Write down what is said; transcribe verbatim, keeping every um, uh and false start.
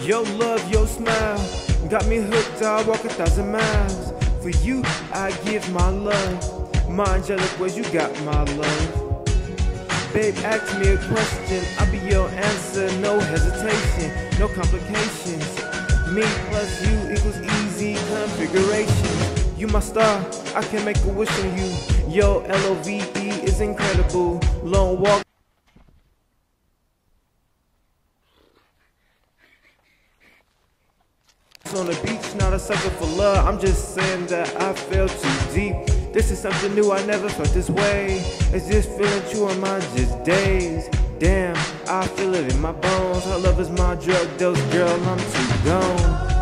Your love, your smile got me hooked, I'll walk a thousand miles. For you, I give my love. My angelic ways, you got my love. Babe, ask me a question, I'll be your answer. No hesitation, no complications. Me plus you equals easy configuration. You my star, I can make a wish on you. Yo, L O V E is incredible. Long walk on the beach, not a sucker for love. I'm just saying that I fell too deep. This is something new, I never felt this way. It's just feeling true on my just days. Damn, I feel it in my bones. Her love is my drug dose, girl, I'm too gone.